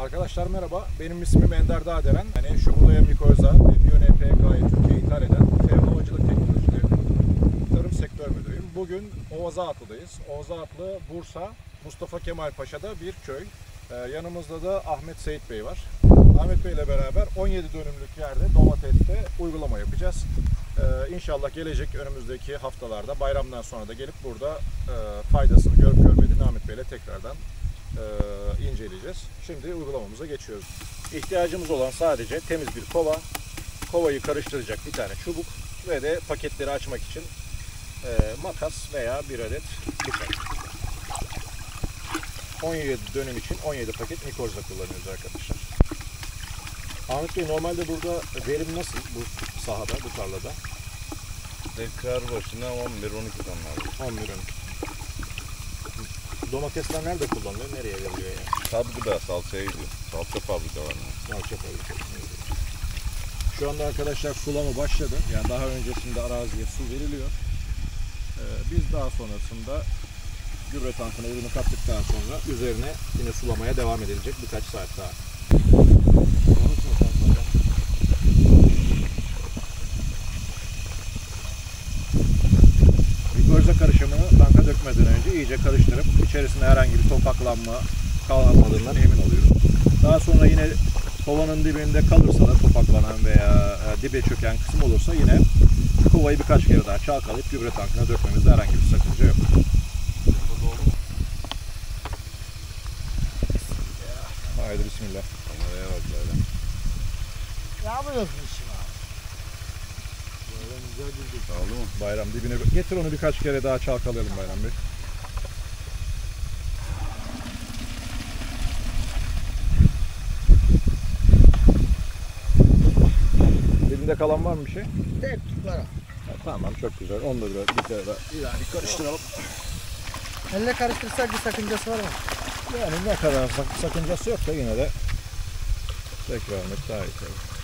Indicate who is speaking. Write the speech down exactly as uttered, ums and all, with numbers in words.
Speaker 1: Arkadaşlar merhaba, benim ismim Ender Dağdelen. Yani Şubulaya Mikoza ve Biyo N P K'yı Türkiye'ye ithal eden T E V Havacılık Teknolojileri Tarım Sektör Müdürüyüm. Bugün Ovazaatlı'dayız. Ovazaatlı, Bursa, Mustafa Kemal Paşa'da bir köy. Ee, yanımızda da Ahmet Seyit Bey var. Ahmet Bey ile beraber on yedi dönümlük yerde domateste uygulama yapacağız. Ee, İnşallah gelecek önümüzdeki haftalarda, bayramdan sonra da gelip burada e, faydasını görüp görmediğini Ahmet Bey ile tekrardan e, inceleyeceğiz. Şimdi uygulamamıza geçiyoruz. İhtiyacımız olan sadece temiz bir kova, kovayı karıştıracak bir tane çubuk ve de paketleri açmak için e, makas veya bir adet bıçak. on yedi dönüm için on yedi paket Nikorza kullanıyoruz arkadaşlar. Ahmet Bey, normalde burada verim nasıl bu sahada, bu tarlada?
Speaker 2: Dekar başına on bir on iki ton var.
Speaker 1: on bir on iki. Domatesler nerede kullanılıyor, nereye veriliyor yani?
Speaker 2: Tabi gıda salçaya gidiyor. Salça fabrikalarına.
Speaker 1: Salça fabrikalarına gidiyor. Şu anda arkadaşlar sulama başladı. Yani daha öncesinde araziye su veriliyor. Ee, biz daha sonrasında gübre tankına ürünü kattıktan sonra üzerine yine sulamaya devam edilecek birkaç saat daha. Nikorza karışımını tanka dökmeden önce iyice karıştırıp içerisinde herhangi bir topaklanma kalmadığından emin oluyoruz. Daha sonra yine kovanın dibinde kalırsa da topaklanan veya dibe çöken kısım olursa yine kovayı birkaç kere daha çalkalayıp gübre tankına dökmemizde herhangi bir sakınca yok. Haydi bismillah.
Speaker 2: Kameraya bak böyle.
Speaker 3: Ne yapıyorsun şimdi abi? Böyle güzel bir
Speaker 2: Oldu mu?
Speaker 1: Bayram dibine getir, onu birkaç kere daha çalkalayalım Bayram Bey. Dibinde kalan var mı bir şey?
Speaker 3: tek var.
Speaker 1: Ha, tamam, çok güzel. Onu da biraz bir kere daha bir karıştıralım.
Speaker 3: Elle karıştırsak bir sakıncası var mı?
Speaker 1: Yani ne kadar sak sakıncası yok da yine de tekrar etmek daha iyi tabii.